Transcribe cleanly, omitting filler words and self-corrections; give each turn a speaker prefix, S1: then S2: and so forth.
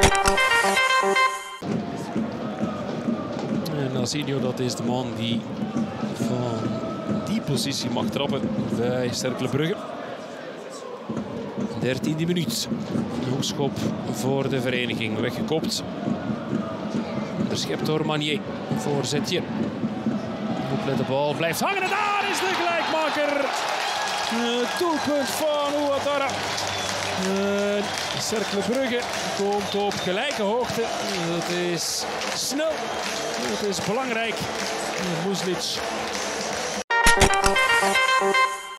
S1: En Nazinho, dat is de man die van die positie mag trappen bij Cercle Brugge. 13e minuut. Hoekschop voor de vereniging. Weggekopt. Onderschept door Manier. Voorzetje. Oplet de bal. Blijft hangen. En daar is de gelijkmaker. Doelpunt van Ouattara. Cercle Brugge komt op gelijke hoogte. Het is snel. Het is belangrijk. Muslic.